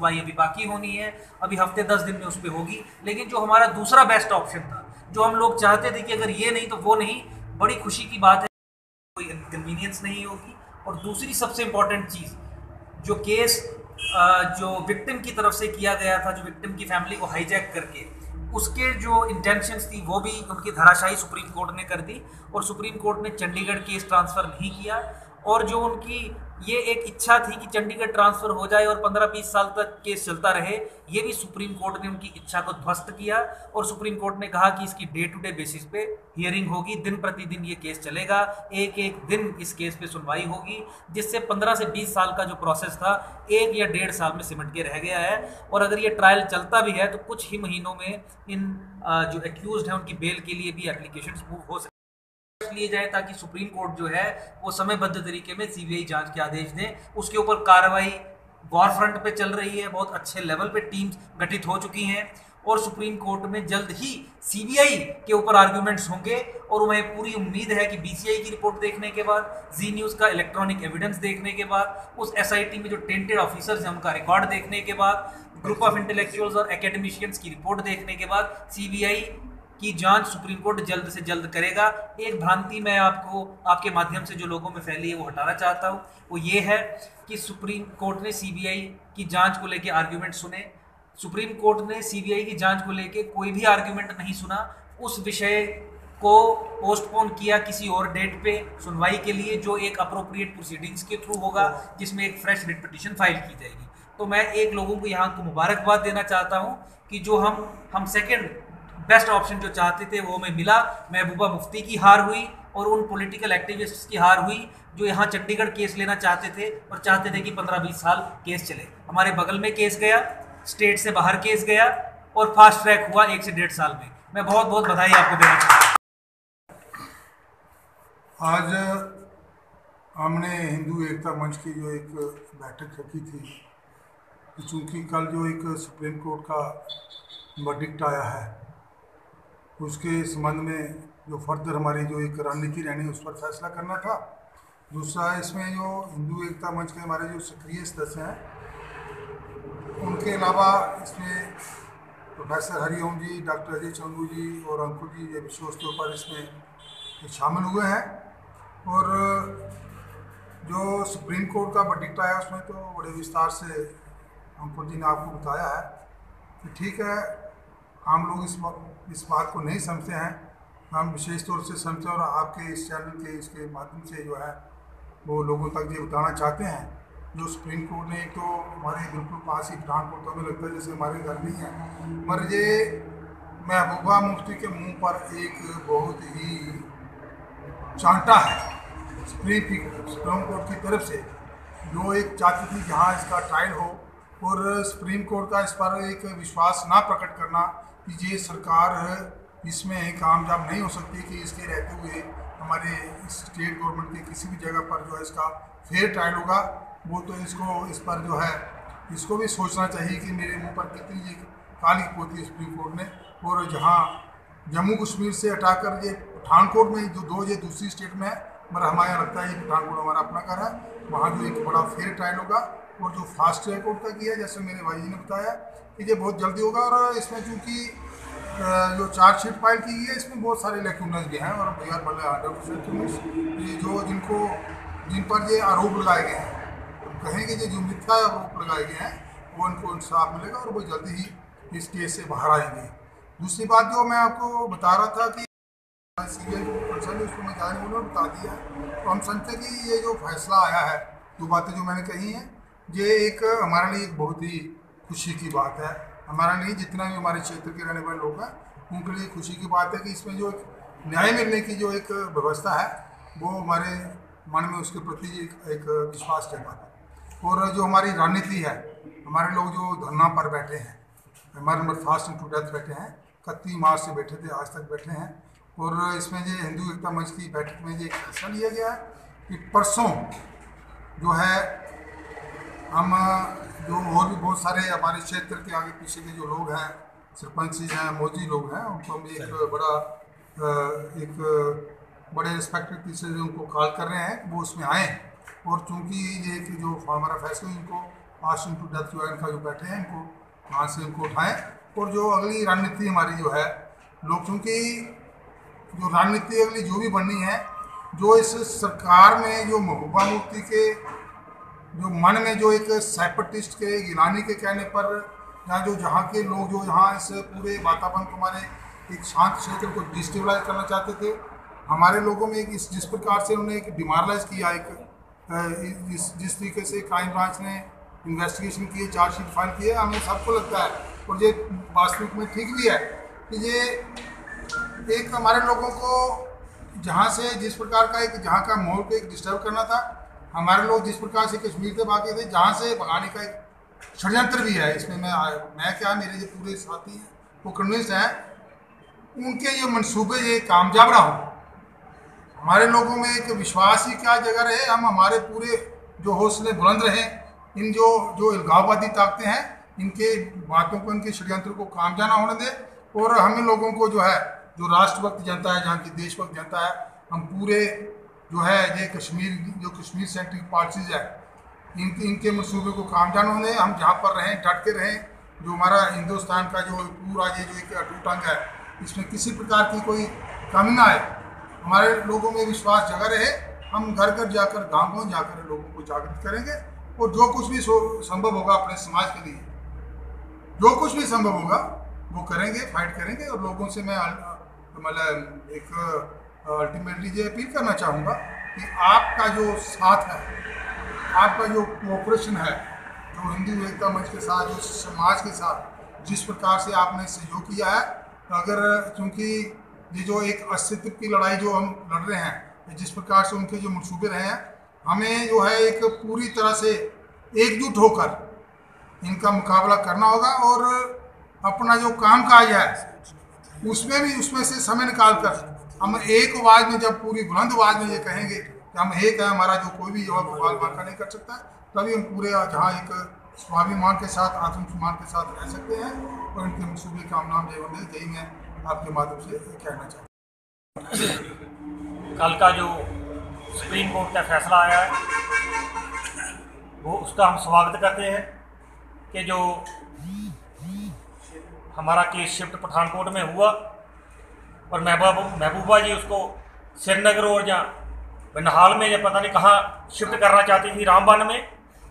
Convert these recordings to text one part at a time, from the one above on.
सुनवाई अभी बाकी होनी है, अभी हफ्ते 10 दिन में उस पर होगी। लेकिन जो हमारा दूसरा बेस्ट ऑप्शन था, जो हम लोग चाहते थे कि अगर ये नहीं तो वो नहीं, बड़ी खुशी की बात है, कोई इनकन्वीनियंस नहीं होगी। और दूसरी सबसे इंपॉर्टेंट चीज़, जो केस जो विक्टिम की तरफ से किया गया था, जो विक्टिम की फैमिली को हाईजैक करके, उसके जो इंटेंशंस थी वो भी उनकी धराशायी सुप्रीम कोर्ट ने कर दी। और सुप्रीम कोर्ट ने चंडीगढ़ केस ट्रांसफ़र नहीं किया। और जो उनकी ये एक इच्छा थी कि चंडीगढ़ ट्रांसफ़र हो जाए और 15-20 साल तक केस चलता रहे, ये भी सुप्रीम कोर्ट ने उनकी इच्छा को ध्वस्त किया। और सुप्रीम कोर्ट ने कहा कि इसकी डे टू डे बेसिस पे हियरिंग होगी, दिन प्रतिदिन ये केस चलेगा, एक एक दिन इस केस पे सुनवाई होगी, जिससे 15 से 20 साल का जो प्रोसेस था 1 या 1.5 साल में सिमट के रह गया है। और अगर ये ट्रायल चलता भी है तो कुछ ही महीनों में इन जो एक्यूज्ड हैं उनकी बेल के लिए भी एप्लीकेशन मूव हो सकते लिए जाए, ताकि सुप्रीम कोर्ट जो है वो समयबद्ध तरीके में सीबीआई जांच के आदेश दें। उसके ऊपर कार्रवाई वॉर फ्रंट पे चल रही है, बहुत अच्छे लेवल पे टीम्स गठित हो चुकी हैं। और सुप्रीम कोर्ट में जल्द ही सीबीआई के ऊपर आर्ग्यूमेंट्स होंगे। और हमें पूरी उम्मीद है कि बीसीआई की रिपोर्ट देखने के बाद, जी न्यूज़ का इलेक्ट्रॉनिक एविडेंस देखने के बाद, उस एसआईटी में जो टेंटेड ऑफिसर्स हैं उनका रिकॉर्ड देखने के बाद, ग्रुप ऑफ इंटेलेक्चुअल्स और एकेडमिशियंस की रिपोर्ट देखने के बाद सीबीआई की जांच सुप्रीम कोर्ट जल्द से जल्द करेगा। एक भ्रांति मैं आपको आपके माध्यम से जो लोगों में फैली है वो हटाना चाहता हूँ, वो ये है कि सुप्रीम कोर्ट ने सीबीआई की जांच को लेकर आर्ग्यूमेंट सुने। सुप्रीम कोर्ट ने सीबीआई की जांच को लेकर कोई भी आर्ग्यूमेंट नहीं सुना, उस विषय को पोस्टपोन किया किसी और डेट पे सुनवाई के लिए, जो एक अप्रोप्रिएट प्रोसीडिंग्स के थ्रू होगा, जिसमें एक फ्रेश रिट पिटीशन फाइल की जाएगी। तो मैं एक लोगों को यहाँ को मुबारकबाद देना चाहता हूँ कि जो हम सेकेंड बेस्ट ऑप्शन जो चाहते थे वो हमें मिला। महबूबा मुफ्ती की हार हुई और उन पॉलिटिकल एक्टिविस्ट्स की हार हुई जो यहाँ चंडीगढ़ केस लेना चाहते थे और चाहते थे कि 15-20 साल केस चले। हमारे बगल में केस गया, स्टेट से बाहर केस गया और फास्ट ट्रैक हुआ 1 से 1.5 साल में। मैं बहुत बहुत बधाई आपको देना चाहता हूँ। आज हमने हिंदू एकता मंच की जो एक बैठक रखी थी, चूँकि कल जो एक सुप्रीम कोर्ट का वर्डिक्ट आया है, उसके संबंध में जो फर्दर हमारी जो एक रणनीति रहनी है उस पर फैसला करना था। दूसरा, इसमें जो हिंदू एकता मंच के हमारे जो सक्रिय सदस्य हैं, उनके अलावा इसमें प्रोफेसर हरिओम जी, डॉक्टर अजय चंदू जी और अंकुर जी, ये विशेष तौर पर इसमें शामिल हुए हैं। और जो सुप्रीम कोर्ट का वर्डिक्ट आया उसमें तो बड़े विस्तार से अंकुर जी ने आपको बताया है कि ठीक है, हम लोग इस बात को नहीं समझते हैं, हम विशेष तौर से समझते हैं और आपके इस चैनल के इसके माध्यम से जो है वो लोगों तक ये बताना चाहते हैं। जो सुप्रीम कोर्ट ने, एक तो हमारे बिल्कुल पास ही पठानकोट, तो हमें लगता है जैसे हमारे घर नहीं है, मगर ये महबूबा मुफ्ती के मुंह पर एक बहुत ही चांटा है सुप्रीम कोर्ट की तरफ से, जो एक चाहती थी जहाँ इसका ट्रायल हो, और सुप्रीम कोर्ट का इस पर एक विश्वास ना प्रकट करना कि ये सरकार इसमें कामयाब नहीं हो सकती कि इसके रहते हुए हमारे स्टेट गवर्नमेंट के किसी भी जगह पर जो है इसका फेयर ट्रायल होगा। वो तो इस पर जो है इसको भी सोचना चाहिए कि मेरे मुंह पर कितनी ये काली पोती है सुप्रीम कोर्ट ने। और जहाँ जम्मू कश्मीर से हटाकर ये पठानकोट में जो ये दूसरी स्टेट में है, मगर हमारे यहाँ लगता है ये पठानकोट हमारा अपना घर है, वहाँ जो एक बड़ा फेयर ट्रायल होगा। और जो फास्ट ट्रैक कोर्ट का किया, जैसे मेरे भाई जी ने बताया कि ये बहुत जल्दी होगा। और इसमें चूँकि जो चार्जशीट फाइल की गई है, इसमें बहुत सारे लैक्यूनस भी हैं और बिहार वाले ये जो जिन पर ये आरोप लगाए गए हैं, कहेंगे कि जो मिथ्या आरोप लगाए गए हैं वो इनको इंसाफ मिलेगा और वो जल्दी ही इस केस से बाहर आएंगे। दूसरी बात जो मैं आपको बता रहा था कि सीबीआई जो पर्सन है उसको मैं जाने उन्होंने बता दिया, तो हम समझते कि ये जो फैसला आया है, जो बातें जो मैंने कही हैं, ये एक हमारे लिए एक बहुत ही खुशी की बात है। हमारे लिए, जितना भी हमारे क्षेत्र के रहने वाले लोग हैं, उनके लिए खुशी की बात है कि इसमें जो एक न्याय मिलने की जो एक व्यवस्था है वो हमारे मन में उसके प्रति एक विश्वास जगाता है। और जो हमारी रणनीति है, हमारे लोग जो धरना पर बैठे हैं, हमारे नंबर फास्ट टू डेथ बैठे हैं, 31 मार्च से बैठे थे, आज तक बैठे हैं। और इसमें जो हिंदू एकता मंच की बैठक में ये फैसला लिया गया है कि परसों जो है हम जो और भी बहुत सारे हमारे क्षेत्र के आगे पीछे के जो लोग हैं, सरपंच जी हैं, मोदी लोग हैं, उनको हम एक बड़े रिस्पेक्टेड तीसरे से उनको कॉल कर रहे हैं कि वो उसमें आएँ। और चूँकि ये कि जो हमारा फैसला इनको पास टू डेथ जो है इनका जो बैठे हैं इनको वहाँ से इनको उठाएं। और जो अगली रणनीति हमारी जो है लोग, चूँकि जो रणनीति अगली जो भी बननी है, जो इस सरकार में जो महबूबा मुफ्ती के जो मन में जो एक सेपरेटिस्ट के गिलानी के कहने पर यहाँ जो जहाँ के लोग जो यहाँ इस पूरे वातावरण को हमारे एक शांत क्षेत्र को डिस्टेबलाइज करना चाहते थे, हमारे लोगों में एक जिस प्रकार से उन्होंने एक डिमोरलाइज किया, एक जिस तरीके से क्राइम ब्रांच ने इन्वेस्टिगेशन किए, चार्जशीट फाइल किए, हमें सबको लगता है और ये वास्तविक में ठीक भी है कि ये एक हमारे लोगों को जहाँ से जिस प्रकार का एक जहाँ का माहौल को एक डिस्टर्ब करना था, हमारे लोग जिस प्रकार से कश्मीर से भागे थे, जहाँ से भगाने का एक षड्यंत्र भी है। इसमें मैं क्या, मेरे जो पूरे साथी हैं वो कन्विंस्ड हैं, उनके ये मंसूबे ये कामयाब ना हो। हमारे लोगों में एक विश्वास ही क्या जगह रहे, हम हमारे पूरे जो हौसले बुलंद रहे, इन जो इल्गाववादी ताकतें हैं इनके बातों को, इनके षड्यंत्र को कामयाब ना होने दें। और हमें लोगों को जो है, जो राष्ट्रभक्त जनता है, जहाँ की देशभक्त जनता है, हम पूरे जो है ये कश्मीर सेंट्रिक पॉलिसीज है, इनके मंसूबे को कामयाब होने दें। हम जहाँ पर रहें डट के रहें। जो हमारा हिंदुस्तान का जो पूरा ये जो एक अटूट अंग है, इसमें किसी प्रकार की कोई कमी ना आए, हमारे लोगों में विश्वास जगा रहे। हम घर घर जाकर, गाँव जाकर लोगों को जागृत करेंगे और जो कुछ भी संभव होगा अपने समाज के लिए, जो कुछ भी संभव होगा वो करेंगे, फाइट करेंगे। और लोगों से मैं मतलब एक अल्टीमेटली ये अपील करना चाहूँगा कि आपका जो साथ है, आपका जो कोऑपरेशन है, जो हिंदू एकता मंच के साथ, जो समाज के साथ जिस प्रकार से आपने सहयोग किया है, अगर चूँकि ये जो एक अस्तित्व की लड़ाई जो हम लड़ रहे हैं, जिस प्रकार से उनके जो मंसूबे रहे हैं, हमें जो है एक पूरी तरह से एकजुट होकर इनका मुकाबला करना होगा। और अपना जो काम काज है उसमें से समय निकाल कर हम एक आवाज़ में, जब पूरी बुलंद आवाज़ में ये कहेंगे कि हम एक है, हमारा जो कोई भी जो बाल बांका नहीं कर सकता, तभी हम पूरे जहाँ एक स्वाभिमान के साथ, आत्मसम्मान के साथ रह सकते हैं और इनके मंसूबे कामयाब होंगे। यही मैं आपके माध्यम से कहना चाहता हूँ। कल का जो सुप्रीम कोर्ट का फैसला आया है वो उसका हम स्वागत करते हैं कि जो हमारा केस शिफ्ट पठानकोट में हुआ और महबूबा जी उसको श्रीनगर और या बनिहाल में या पता नहीं कहाँ शिफ्ट करना चाहती थी, रामबन में।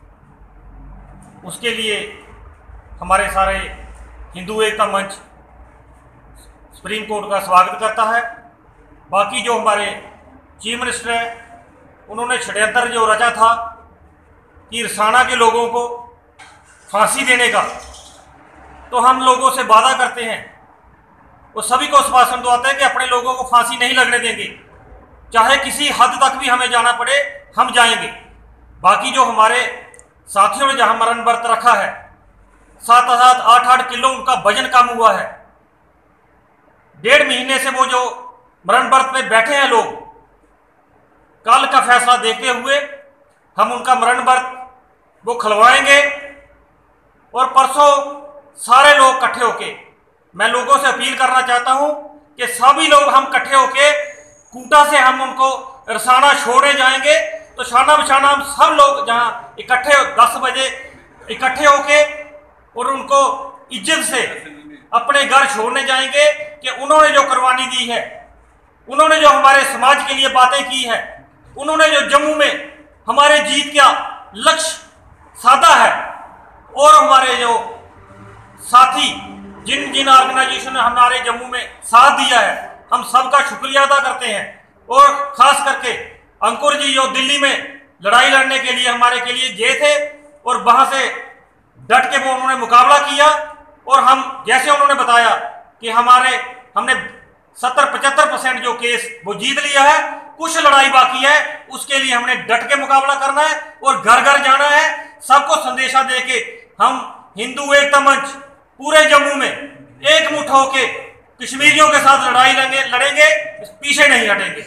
उसके लिए हमारे सारे हिंदू एकता मंच सुप्रीम कोर्ट का स्वागत करता है। बाकी जो हमारे चीफ मिनिस्टर हैं, उन्होंने षड्यंत्र जो रचा था कि रिसाना के लोगों को फांसी देने का, तो हम लोगों से वादा करते हैं, वो सभी को आश्वासन दिलाते हैं कि अपने लोगों को फांसी नहीं लगने देंगे, चाहे किसी हद तक भी हमें जाना पड़े हम जाएंगे। बाकी जो हमारे साथियों ने जहां मरण व्रत रखा है, 7-7, 8-8 किलो उनका वजन कम हुआ है, 1.5 महीने से वो जो मरण व्रत में बैठे हैं लोग, कल का फैसला देखते हुए हम उनका मरण व्रत वो खलवाएंगे। और परसों सारे लोग इकट्ठे होके, मैं लोगों से अपील करना चाहता हूं कि सभी लोग हम इकट्ठे होके कूटा से हम उनको रसाना छोड़ने जाएंगे। तो शाना बिशाना हम सब लोग जहां इकट्ठे 10 बजे इकट्ठे होके और उनको इज्जत से अपने घर छोड़ने जाएंगे कि उन्होंने जो कुर्बानी दी है, उन्होंने जो हमारे समाज के लिए बातें की है, उन्होंने जो जम्मू में हमारे जीत का लक्ष्य साधा है, और हमारे जो साथी जिन जिन ऑर्गेनाइजेशन ने हमारे जम्मू में साथ दिया है, हम सबका शुक्रिया अदा करते हैं। और खास करके अंकुर जी जो दिल्ली में लड़ाई लड़ने के लिए हमारे के लिए गए थे और वहां से डट के वो उन्होंने मुकाबला किया, और हम जैसे उन्होंने बताया कि हमने 70-75% जो केस वो जीत लिया है, कुछ लड़ाई बाकी है, उसके लिए हमने डट के मुकाबला करना है और घर घर जाना है, सबको संदेशा दे के हम हिंदू एकता मंच पूरे जम्मू में एकमुठ होके कश्मीरियों के साथ लड़ाई लड़ेंगे, पीछे नहीं हटेंगे।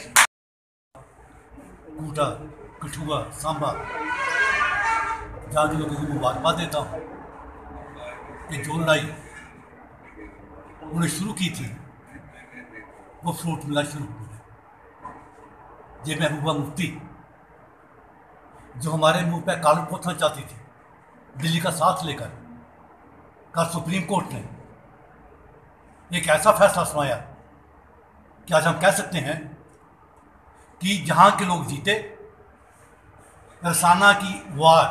कूटा, कठुआ, सांबा जाके लोगों को मुबारकबाद देता हूँ कि जो लड़ाई उन्हें शुरू की थी वो फ्रूट मिलना शुरू हो गया। ये महबूबा मुफ्ती जो हमारे मुंह पे कालू पोथना चाहती थी, दिल्ली का साथ लेकर कल सुप्रीम कोर्ट ने एक ऐसा फैसला सुनाया कि आज हम कह सकते हैं कि जहां के लोग जीते, रसाना की वार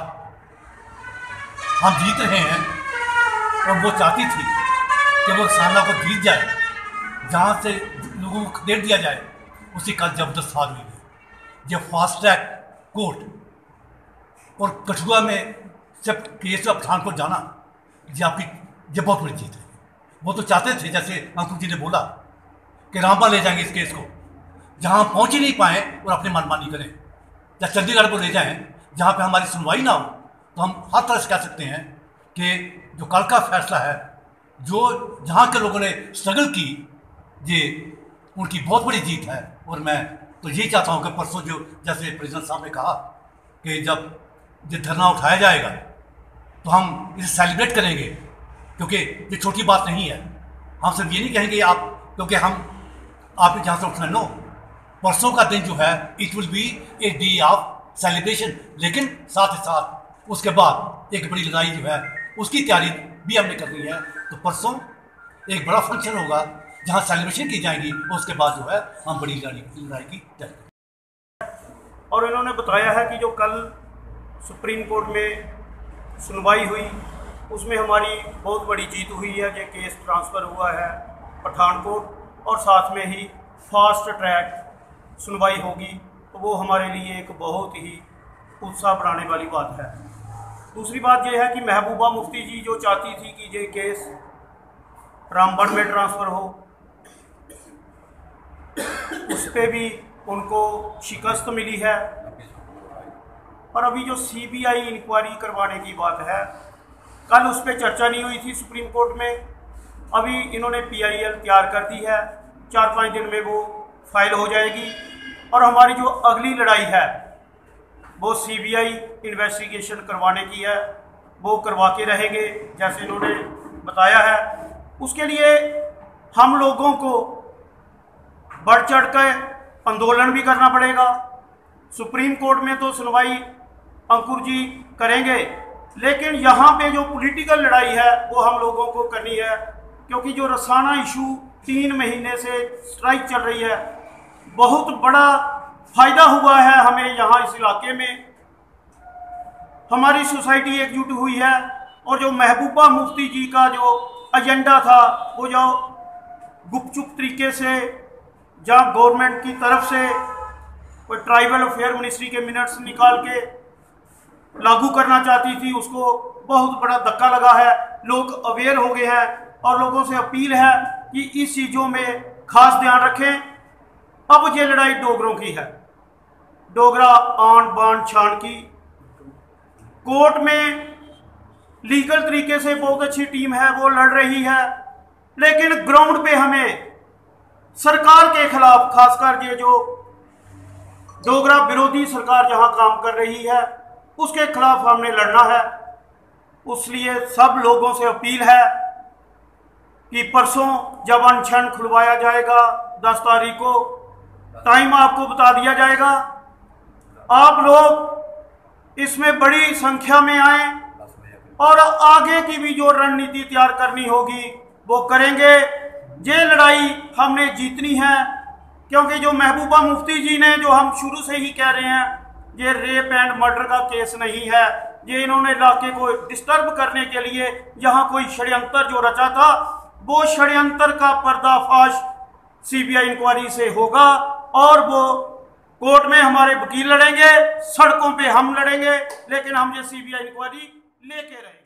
हम जीत रहे हैं और वो चाहती थी कि वो रसाना को जीत जाए, जहां से लोगों को खदेड़ दिया जाए, उसी का जबरदस्त हार हुई है। जब फास्ट ट्रैक कोर्ट और कठुआ में जब केस पठानकोट जाना, ये बहुत बड़ी जीत है। वो तो चाहते थे, जैसे अंकुर जी ने बोला, कि रामबा ले जाएंगे इस केस को, जहां पहुंच ही नहीं पाए और अपनी मनमानी करें, या चंडीगढ़ को ले जाएं जहां पे हमारी सुनवाई ना हो। तो हम हर तरह से कह सकते हैं कि जो कल का फैसला है, जो जहां के लोगों ने स्ट्रगल की, ये उनकी बहुत बड़ी जीत है। और मैं तो यही चाहता हूं कि परसों जो जैसे प्रेसिडेंट साहब ने कहा कि जब ये धरना उठाया जाएगा तो हम इसे सेलिब्रेट करेंगे, क्योंकि ये छोटी बात नहीं है। हम सिर्फ ये नहीं कहेंगे आप, क्योंकि हम आप जहाँ से उठना, नो, परसों का दिन जो है it will be a day of celebration, लेकिन साथ ही साथ उसके बाद एक बड़ी लड़ाई जो है उसकी तैयारी भी हमने करनी है। तो परसों एक बड़ा फंक्शन होगा जहाँ सेलिब्रेशन की जाएगी और उसके बाद जो है हम बड़ी लड़ाई की तैयारी। और इन्होंने बताया है कि जो कल सुप्रीम कोर्ट में सुनवाई हुई उसमें हमारी बहुत बड़ी जीत हुई है। ये केस ट्रांसफ़र हुआ है पठानकोट, और साथ में ही फास्ट ट्रैक सुनवाई होगी, तो वो हमारे लिए एक बहुत ही उत्साह बढ़ाने वाली बात है। दूसरी बात यह है कि महबूबा मुफ्ती जी जो चाहती थी कि ये केस रामबन में ट्रांसफ़र हो, उस पर भी उनको शिकस्त मिली है। और अभी जो सीबीआई इंक्वायरी करवाने की बात है, कल उस पर चर्चा नहीं हुई थी सुप्रीम कोर्ट में, अभी इन्होंने पीआईएल तैयार कर दी है, 4-5 दिन में वो फाइल हो जाएगी। और हमारी जो अगली लड़ाई है वो सीबीआई इन्वेस्टिगेशन करवाने की है, वो करवा के रहेंगे जैसे इन्होंने बताया है। उसके लिए हम लोगों को बढ़ चढ़ कर आंदोलन भी करना पड़ेगा। सुप्रीम कोर्ट में तो सुनवाई अंकुर जी करेंगे, लेकिन यहाँ पे जो पॉलिटिकल लड़ाई है वो हम लोगों को करनी है, क्योंकि जो रसाना इशू 3 महीने से स्ट्राइक चल रही है, बहुत बड़ा फायदा हुआ है हमें यहाँ इस इलाके में। हमारी सोसाइटी एकजुट हुई है, और जो महबूबा मुफ्ती जी का जो एजेंडा था, वो जो गुपचुप तरीके से जहाँ गवर्नमेंट की तरफ से कोई ट्राइबल अफेयर मिनिस्ट्री के मिनट्स निकाल के लागू करना चाहती थी, उसको बहुत बड़ा धक्का लगा है। लोग अवेयर हो गए हैं, और लोगों से अपील है कि इस चीज़ों में खास ध्यान रखें। अब ये लड़ाई डोगरों की है, डोगरा आन बान छान की। कोर्ट में लीगल तरीके से बहुत अच्छी टीम है, वो लड़ रही है, लेकिन ग्राउंड पे हमें सरकार के खिलाफ, खासकर ये जो डोगरा विरोधी सरकार जहां काम कर रही है, उसके खिलाफ हमने लड़ना है। इसलिए सब लोगों से अपील है कि परसों जब अनशन खुलवाया जाएगा 10 तारीख को, टाइम आपको बता दिया जाएगा, आप लोग इसमें बड़ी संख्या में आए और आगे की भी जो रणनीति तैयार करनी होगी वो करेंगे। ये लड़ाई हमने जीतनी है, क्योंकि जो महबूबा मुफ्ती जी ने, जो हम शुरू से ही कह रहे हैं, ये रेप एंड मर्डर का केस नहीं है। ये इन्होंने इलाके को डिस्टर्ब करने के लिए यहाँ कोई षड्यंत्र जो रचा था, वो षड्यंत्र का पर्दाफाश सीबीआई इंक्वायरी से होगा, और वो कोर्ट में हमारे वकील लड़ेंगे, सड़कों पे हम लड़ेंगे, लेकिन हम ये सीबीआई इंक्वायरी लेके रहेंगे।